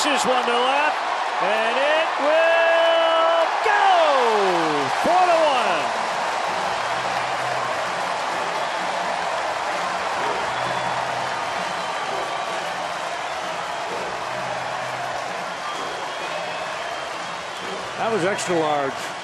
Pushes one to left, and it will go! 4-1. That was extra large.